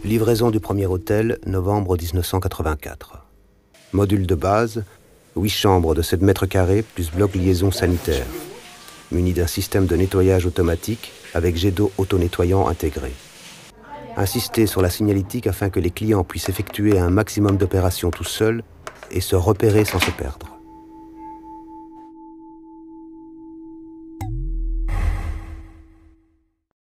Livraison du premier hôtel, novembre 1984. Module de base, 8 chambres de 7 mètres carrés plus bloc liaison sanitaire, muni d'un système de nettoyage automatique avec jet d'eau auto-nettoyant intégré. Insister sur la signalétique afin que les clients puissent effectuer un maximum d'opérations tout seuls et se repérer sans se perdre.